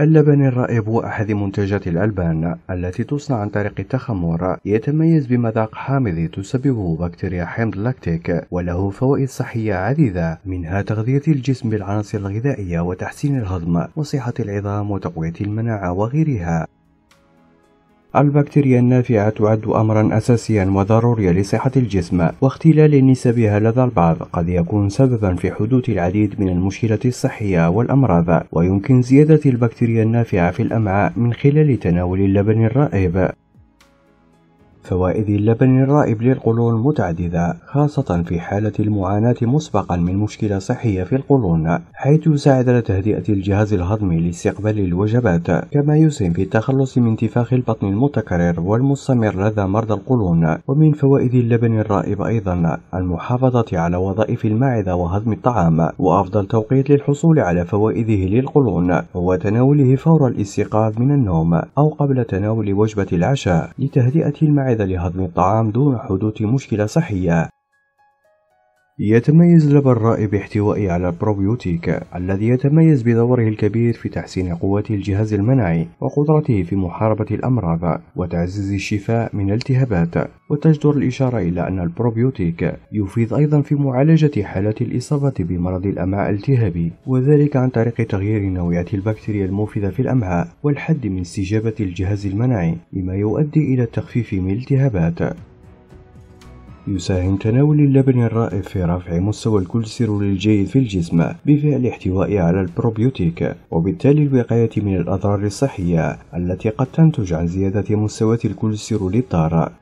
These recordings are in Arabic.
اللبن الرائب هو أحد منتجات الألبان التي تصنع عن طريق التخمر. يتميز بمذاق حامض تسببه بكتيريا حمض لاكتيك، وله فوائد صحية عديدة، منها تغذية الجسم بالعناصر الغذائية وتحسين الهضم وصحة العظام وتقوية المناعة وغيرها. البكتيريا النافعة تعد أمرا أساسيا وضروريا لصحة الجسم، واختلال نسبها لدى البعض قد يكون سببا في حدوث العديد من المشكلات الصحية والأمراض. ويمكن زيادة البكتيريا النافعة في الأمعاء من خلال تناول اللبن الرائب. فوائد اللبن الرائب للقولون متعددة، خاصة في حالة المعاناة مسبقا من مشكلة صحية في القولون، حيث يساعد على تهدئة الجهاز الهضمي لاستقبال الوجبات، كما يسهم في التخلص من انتفاخ البطن المتكرر والمستمر لدى مرضى القولون. ومن فوائد اللبن الرائب أيضا المحافظة على وظائف المعدة وهضم الطعام، وأفضل توقيت للحصول على فوائده للقولون هو تناوله فور الاستيقاظ من النوم أو قبل تناول وجبة العشاء لتهدئة المعدة لهضم الطعام دون حدوث مشكلة صحية. يتميز اللبن الرائب باحتوائه على البروبيوتيك الذي يتميز بدوره الكبير في تحسين قوة الجهاز المناعي وقدرته في محاربة الأمراض وتعزيز الشفاء من الالتهابات. وتجدر الإشارة إلى أن البروبيوتيك يفيد أيضا في معالجة حالات الإصابة بمرض الأمعاء الالتهابي، وذلك عن طريق تغيير نوعية البكتيريا المفيدة في الأمعاء والحد من استجابة الجهاز المناعي، مما يؤدي إلى التخفيف من الالتهابات. يساهم تناول اللبن الرائب في رفع مستوى الكوليسترول الجيد في الجسم بفعل احتوائه على البروبيوتيك، وبالتالي الوقاية من الأضرار الصحية التي قد تنتج عن زيادة مستويات الكوليسترول الضارة.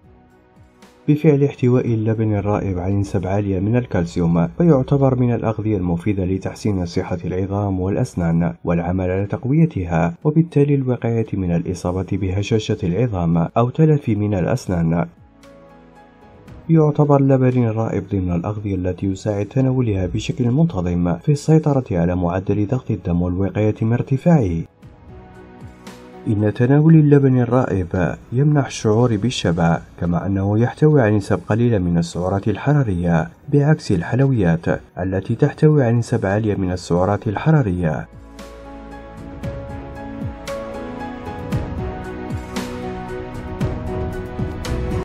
بفعل احتواء اللبن الرائب على نسب عالية من الكالسيوم، فيعتبر من الأغذية المفيدة لتحسين صحة العظام والأسنان والعمل على تقويتها، وبالتالي الوقاية من الإصابة بهشاشة العظام أو تلف من الأسنان. يعتبر اللبن الرائب ضمن الأغذية التي يساعد تناولها بشكل منتظم في السيطرة على معدل ضغط الدم والوقاية من ارتفاعه. إن تناول اللبن الرائب يمنح الشعور بالشبع، كما أنه يحتوي على نسب قليلة من السعرات الحرارية، بعكس الحلويات التي تحتوي على نسب عالية من السعرات الحرارية.